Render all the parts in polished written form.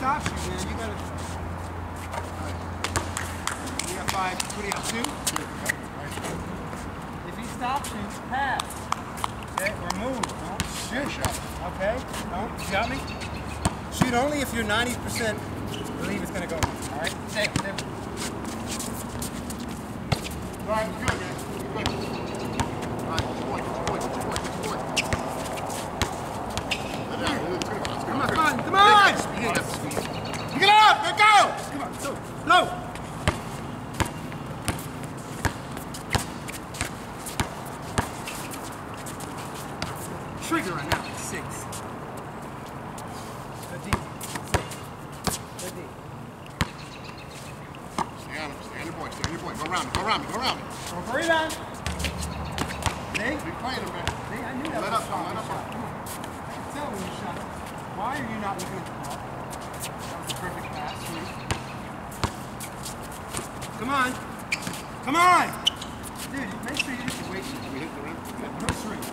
stops you, man, you gotta. You got 5. What do you have, 2? If he stops you, pass. Okay, or move. Don't shoot. Okay, don't. You got me? Shoot only if you're 90% believe it's gonna go. All right, stay. All right, good, man. Good. All right, point. Come on! Pick it up! Let go! Come on, low! Trigger right now, 6. Good deep. 6. Good deep. Stay on your boy. Go around me. Go for rebound. See? Be playing him, man. See, I knew that let was up. Come on. I can tell when you shot. Why are you not looking at the ball? That was a perfect pass. Come on. Dude, make sure you just wait. We hit the rim. No three.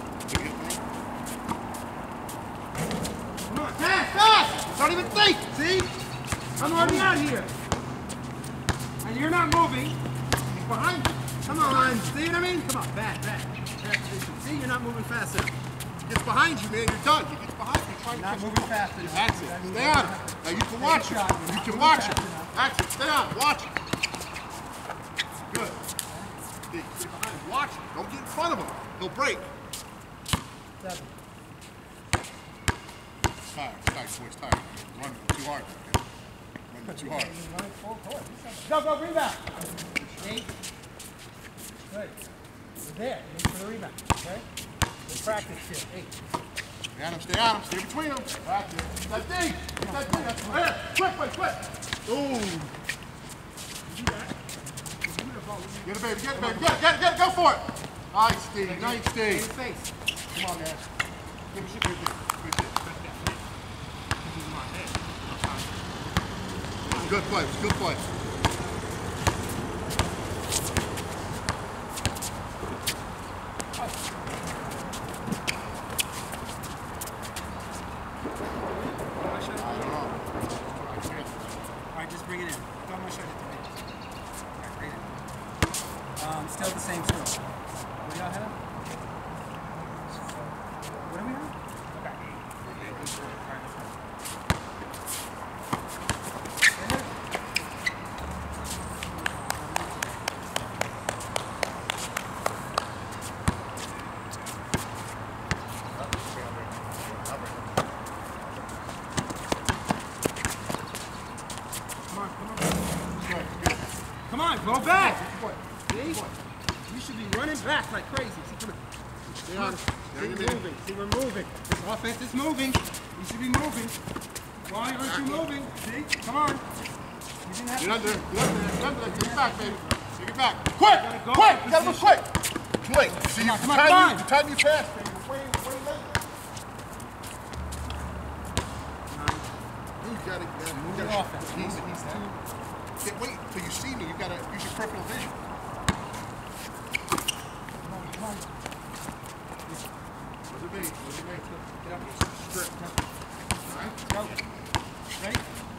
Come on. Pass! Don't even think! See? I'm already out here. And you're not moving. He's behind you. Come on. See what I mean? Come on. Back. See, you're not moving fast enough. Gets behind you, man. You're done. He gets behind you. You're not moving fast enough. That's it. Stay on him. Now you can watch him. That's it. Stay on him. Watch him. Good. Stay behind him. Watch him. Don't get in front of him. He'll break. 7. Tired, boys, tired. Running too hard. Running too hard. Go, rebound. 8. Good. You're there. Look for the rebound. Okay? Good practice here. 8. Stay on him. Stay between them. That's it. That thing. That's right. Quick. Ooh. Get it, baby. Get it. Go for it. Nice, Steve. In face. Come on, man. Good play. Alright, just bring it in. Don't want to shut it to me. Alright, bring it in. Still the same score. What do y'all have? What do we have? Okay. Come on, go back. See? You should be running back like crazy. See, come on. See, we're moving. This offense is moving. You should be moving. Why aren't you moving? See? Come on. You're under there. Take it back, baby. Take it back. Quick! You gotta go quick! Too late. See, come on. The time you pass, baby. Way late. You gotta offense. He's can't wait till you see me. You gotta use your peripheral vision. Come on. Where's it be? Get up. Strip. All right. Go. Ready?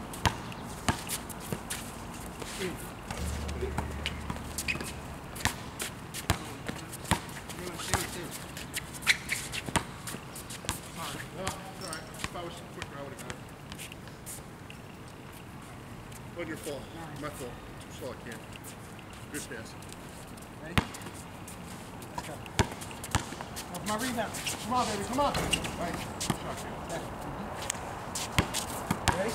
Wasn't your fault. My fault. Too slow, I can't. Good pass. Ready? Let's go. Off my rebound. Come on, baby. Come on. Right. Shot, kid. Ready?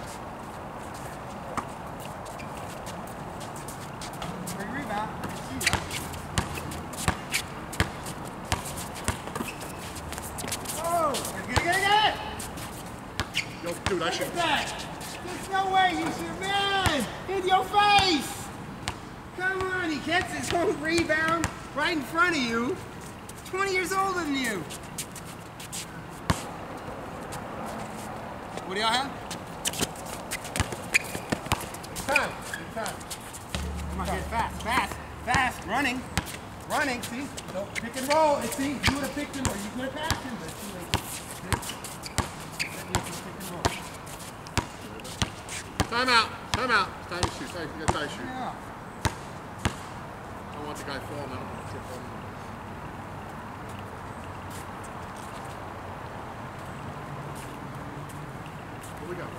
Big rebound. Oh! Get it! Yo, dude, I should. There's no way you should, man! In your face! Come on, he gets his own rebound right in front of you. 20 years older than you. What do y'all have? Time. Come on, get fast. Running. See? So pick and roll. And see, you would have picked him or you could have passed him, but too late. See? Pick and roll. Time out. Time out. It's time to shoot. You got time to shoot. Yeah. I don't want the guy falling. I don't want to trip on him. Here we go.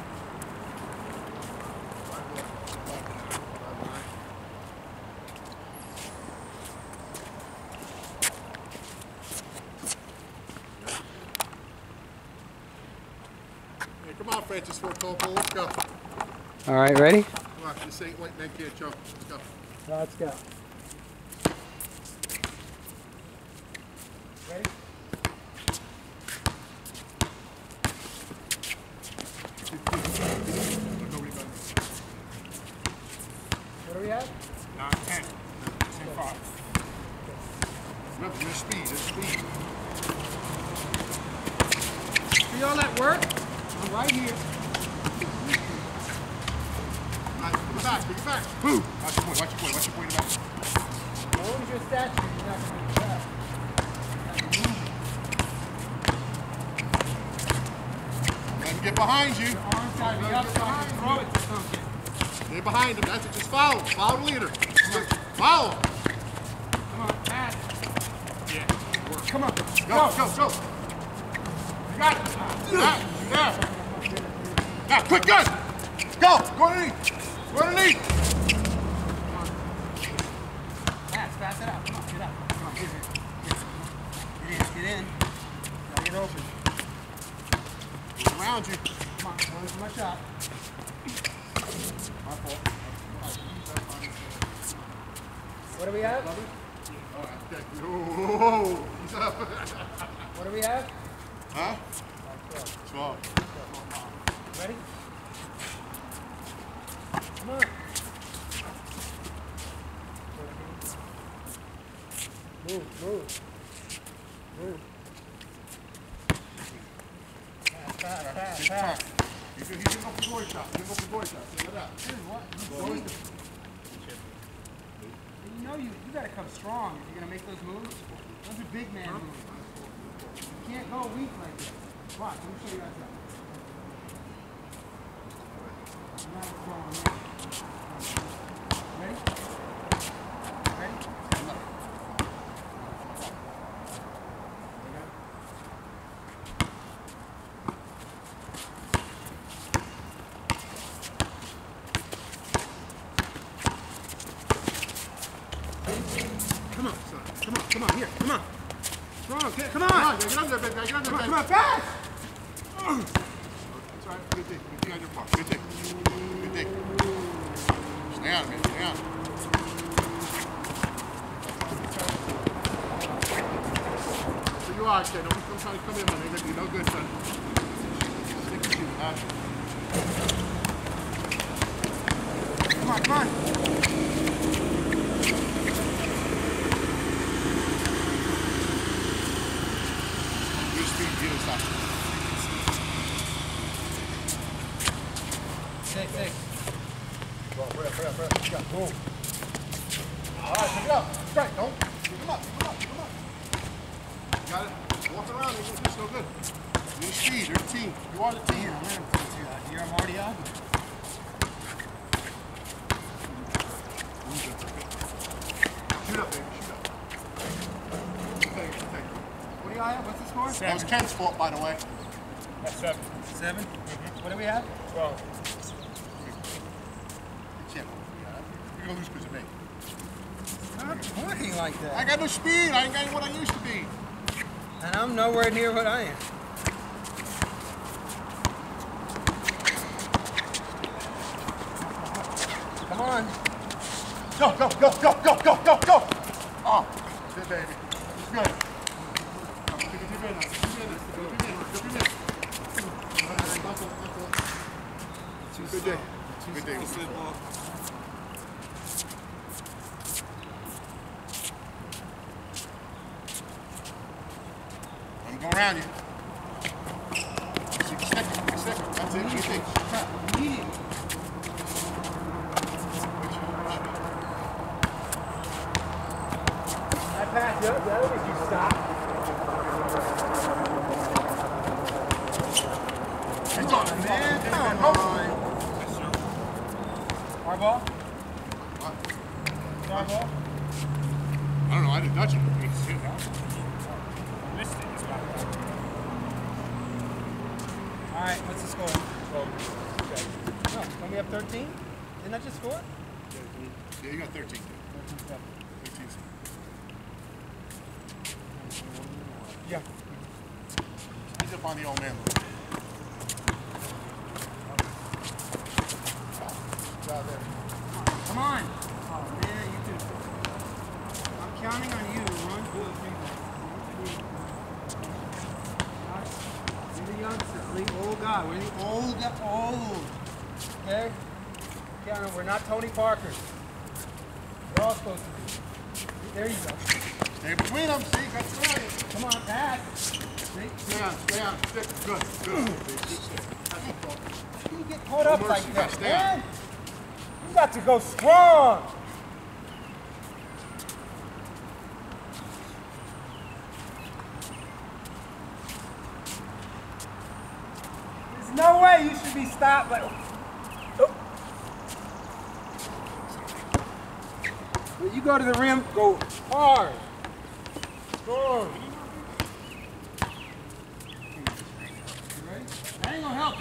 Hey, come on, Francis Ford Coppola. Let's go. All right, ready? Come on, this ain't white man can't jump. Let's go. Let's go. Ready? What do we have? 10. 10-5. Remember, there's speed. There's speed. See all that work? I'm right here. All right, bring it back. Bring it back. Boom. Watch your point. Watch your point. Watch your point in the back. As long as your statue, you're not going to be trapped. Let him get behind you. Your arms got to be up so I can throw it to something. Get behind him. That's it. Just follow. Follow the leader. Follow. Come on, pass. Yeah. Come on. Go. Go. Go. You got it. Yeah. Yeah. Yeah. Quick, good. Go. Go underneath. Go underneath. Pass it out. Come on, get out. Come on, get in. Get in. Gotta get open. Around you. Come on, close my shot. My fault. What do we have? All right. Okay. Whoa. He's up. What do we have? Huh? 12. Ready? Come on. Move. Pass. He's gonna go for boy shot. He's gonna go for boy shot. See that? You know you gotta come strong if you're gonna make those moves. Those are big man moves. You can't go weak like this. Watch, let me show you how to. Now it's going in. Ready? Ready? Come on, son. Come on, here. Come on. Strong, come on. Come on, get under there, baby. Get under there, baby. Come on, fast. That's all right. Good thing. Good thing on your part. Good thing. Good thing. Stay on, man. Stay on. So you are, kid. Don't come trying to come in, man. They're going to be no good, son. Stick to you. Come on. Good speed. Get inside. Six. Go on, hurry up. Go. Boom. All right, pick it up. Straight. Don't. Pick him up. You got it? Walk around. It's no good. You need speed. You're a team. You are the team. Here, I'm already out. Shoot up, baby. Shoot up. Okay. What do you have? What's the score? That was Ken's fault, by the way. That's 7. 7. What do we have? 12. You're going to lose because of me. Not pointing like I that. got no speed. I ain't got what I used to be. And I'm nowhere near what I am. Come on. Go. Oh, good, baby. It's good. Good day. Good day. I'm going around you. Stick. That's it. Good thing. I passed up. That'll make you stop. Come on, man. Come on. ball? What? Star ball? I don't know. I didn't touch it. It's it, huh? I missed it. It's about that. All right, what's the score? No, don't we have 13? Didn't I just score? Yeah, you got 13. 13. Yeah. He's up on the old man. Come on. Oh, yeah, you do. I'm counting on you to run good. You're the youngster. We're the old guy. We're the old. Okay? Counting. We're not Tony Parker. We're all supposed to be. There you go. Stay between them. See, got trying. Come on, pass. Stay on. Stick. Good. You get caught up mercy, like that, stay on. man. You got to go strong. There's no way you should be stopped. Like, when you go to the rim, go hard. Strong. You ready? That ain't gonna help you.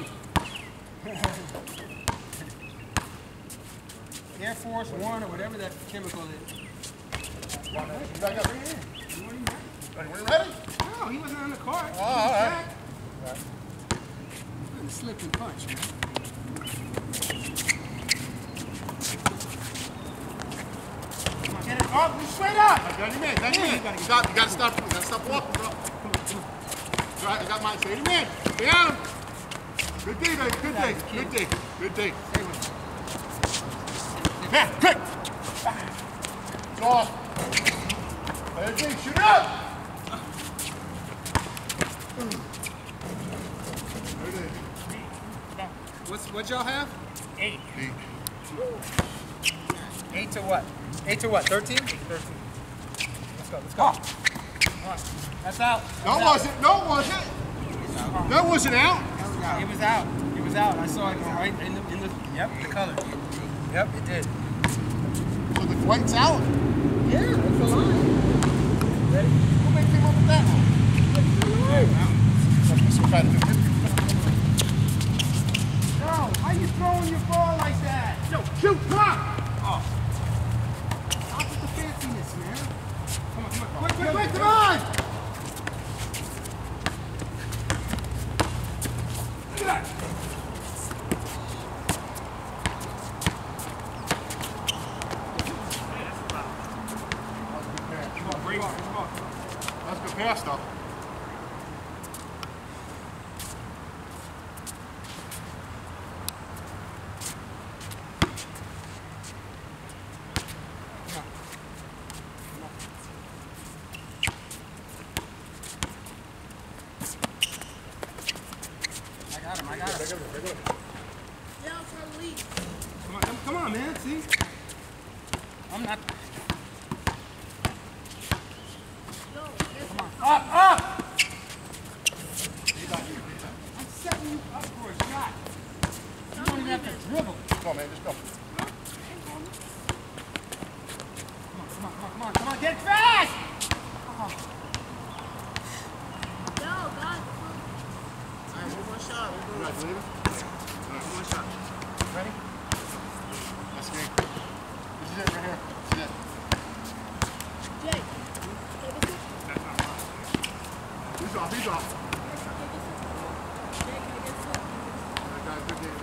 Air Force One or whatever that chemical is. You back up. You weren't even Ready? No, he wasn't on the court. Oh, all right. Couldn't slip and punch, man. Come on, get it up. Straight up. Got him in. Got him in. You gotta stop walking, bro. Right, I got mine. Stay him in. Stay down. Good day, baby. Good day. Good day. Good day. Stay with me. Man, quick! It's off. Let it shoot it up! There it is. What y'all have? 8. 8 to what? 8 to what? 13? 13. Let's go. Come on. That's out. No, was it? No, was it? That wasn't out. It was out. It was out. I saw it go right in the yep, the color. Yep, it did. So the white's out. Yeah, that's the line. Ready? Who came up with that one? Some kind of No, why you throwing your ball like that? Yo, shoot, come on! Oh. Stop with the fanciness, man. Come on. Quick, come on! Look at that. That's good pass, though. I got him. Yeah, I'm trying to leave. Come on, man. See? I'm not. No, Up! I'm setting you up for a shot. You don't even have to dribble. Come on, man, just go. Come on, get it fast! no, God. You guys leaving? One shot. Ready? That's game. This is it right here. This is it. Jake. He's off. Jake, can I get some? That guy's good game.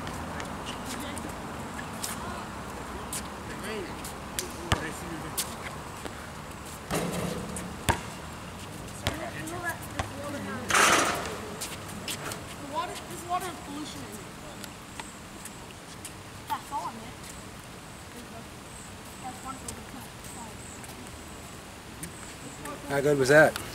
This water is pollution in it. That's all I meant. That's one for the How good was that?